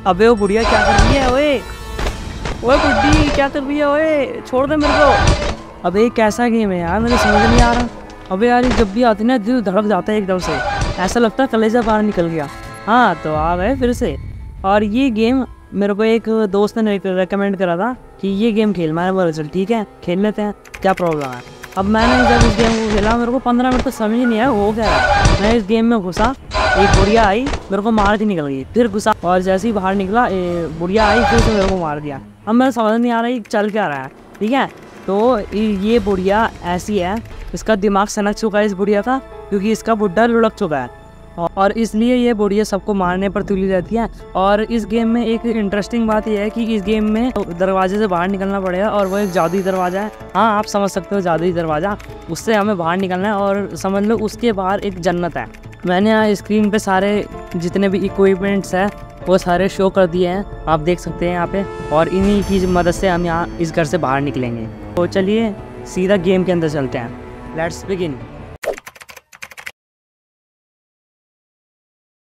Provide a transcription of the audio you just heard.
अबे वो बुढ़िया क्या कर रही है? ओए ओए बुड्ढी क्या कर रही है? ओए छोड़ दे मेरे को। अबे कैसा गेम है यार, मुझे समझ नहीं आ रहा। अबे यार ये जब भी आती ना दिल धड़क जाता है एकदम से, ऐसा लगता है कलेजा बाहर निकल गया। हाँ तो आ गए फिर से। और ये गेम मेरे को एक दोस्त ने रेकमेंड करा था कि ये गेम खेल। मैंने बोला चल ठीक है खेल लेते हैं, क्या प्रॉब्लम है। अब मैंने जब इस गेम को खेला मेरे को 15 मिनट तो समझ ही नहीं आया हो क्या है। मैं इस गेम में घुसा, एक बुढ़िया आई मेरे को मार के निकल गई, फिर घुसा और जैसे ही बाहर निकला बुढ़िया आई फिर से मेरे को मार दिया। अब मेरे समझ नहीं आ रहा है चल क्या रहा है। ठीक है तो ये बुढ़िया ऐसी है, इसका दिमाग सनक चुका है इस बुढ़िया का, क्योंकि इसका बुढ़ा लुढ़क चुका है और इसलिए ये बुढ़िया सबको मारने पर तुली रहती है। और इस गेम में एक इंटरेस्टिंग बात यह है कि इस गेम में दरवाजे से बाहर निकलना पड़ेगा और वो एक जादुई दरवाज़ा है। हाँ आप समझ सकते हो जादुई दरवाज़ा, उससे हमें बाहर निकलना है और समझ लो उसके बाहर एक जन्नत है। मैंने यहाँ स्क्रीन पे सारे जितने भी इक्विपमेंट्स हैं वो सारे शो कर दिए हैं, आप देख सकते हैं यहाँ पे। और इन्हीं की मदद से हम यहाँ इस घर से बाहर निकलेंगे। तो चलिए सीधा गेम के अंदर चलते हैं, लेट्स बिगिन।